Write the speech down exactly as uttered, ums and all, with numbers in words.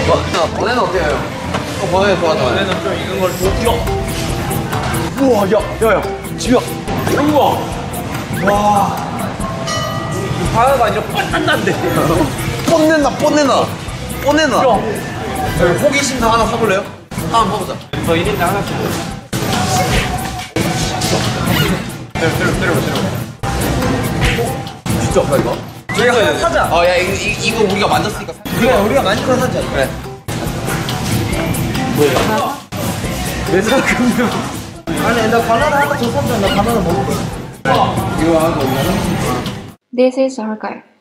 번에는 어때요? 어, 번에 좋아하잖아요. 번에는 좀 익은 걸 좋죠. 우와, 야, 야, 야, 지우야. 우와. 와. 이 바다가 아니라 뻔난데. 뽐낸다, 뽐내나. 뽐내나. 호기심상 하나 사볼래요? 한번 사보자. 저 일 인당 하나씩. 때려, 때려, 때려, 때려. 진짜 없다, 이거? 저희가 하나 사자. 어, 야, 이거, 이, 이거 우리가 만졌으니까. 그래, 우리가 많이거 사자. 그래. 뭐야? 왜 사금요? 아니, 나 바나나 하나 더 사자. 나 바나나 먹을 거야. 이거 하고, 이거 하나. This is our guide.